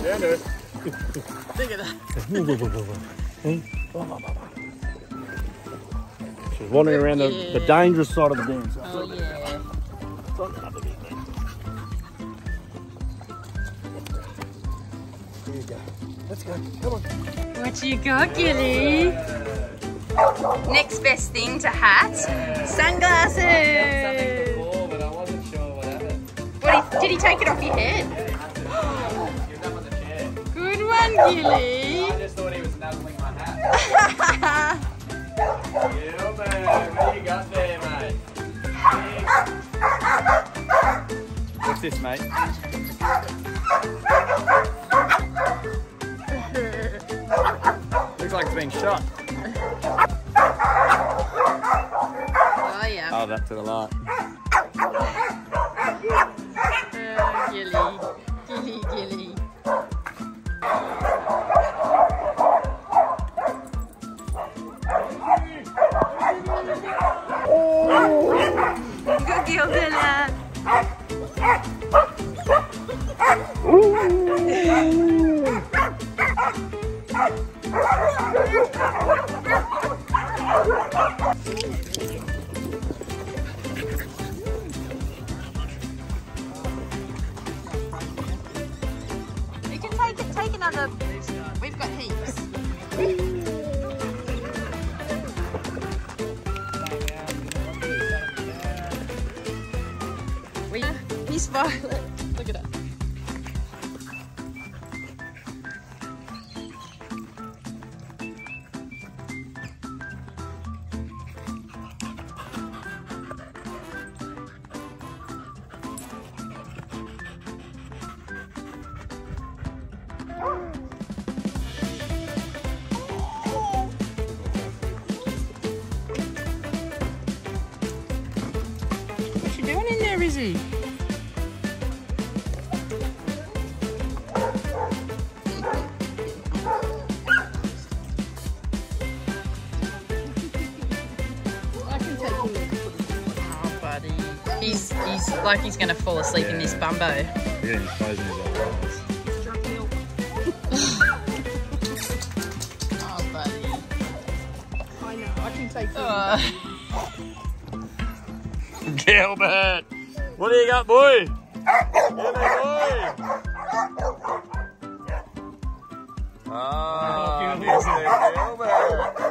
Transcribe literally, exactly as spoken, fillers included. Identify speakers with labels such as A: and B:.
A: Down to it.
B: Look at that.
A: She's wandering around the,
B: Yeah.
A: the dangerous side of the dam. So
B: Oh, yeah.
A: Here you go. Let's go. Come on.
B: What you got, Gilly? Next best thing to hat, sunglasses.
C: Something before, but I wasn't sure what happened.
B: What, did he take it off your head?
C: Yeah, he had to. He was up on the chair.
B: Good one, Gilly.
C: I just thought he was nuzzling my hat. Gilbert, what do you got there, mate? What's this, mate? Looks like it's been shot.
B: Oh, yeah.
C: Oh, that's to the light.
B: Oh, Gilly. Gilly, Gilly. Good Gilbert. You can take it, take another. We've got heaps. We, Miss Violet. Look at her. What you doing in there, Izzy? I can take you. Oh, buddy. He's, he's like he's going to fall asleep in this bumbo.
A: Yeah, he's closing his eyes.
B: Oh, buddy.
D: I know, I can take you.
B: Oh.
A: Gilbert! What do you got, boy? Gilbert, boy!
C: Oh, Mister Gilbert.